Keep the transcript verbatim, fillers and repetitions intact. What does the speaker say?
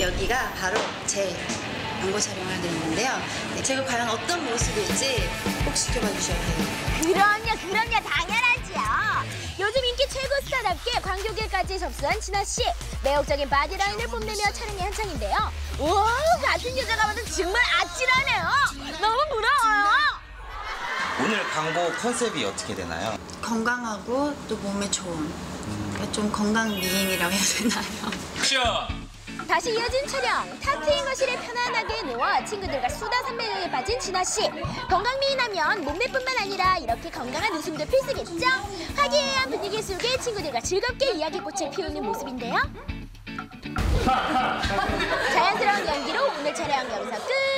여기가 바로 제 광고 촬영을 하게 됐는데요. 네, 제가 과연 어떤 모습일지 꼭 지켜봐 주셔야 해요. 그럼요, 그럼요, 당연하지요. 요즘 인기 최고 스타답게 광교계까지 접수한 진아 씨. 매혹적인 바디라인을 뽐내며 촬영이 한창인데요. 우와, 같은 여자가 봐도 정말 아찔하네요. 너무 부러워요. 오늘 광고 컨셉이 어떻게 되나요? 건강하고 또 몸에 좋은 그러니까 좀 건강 미인이라고 해야 되나요? 액션! 다시 이어진 촬영. 탁 트인 거실에 편안하게 누워 친구들과 수다 삼매경에 빠진 진아 씨. 건강미인하면 몸매뿐만 아니라 이렇게 건강한 웃음도 필수겠죠? 화기애애한 분위기 속에 친구들과 즐겁게 이야기꽃을 피우는 모습인데요. 자연스러운 연기로 오늘 촬영 영상 끝!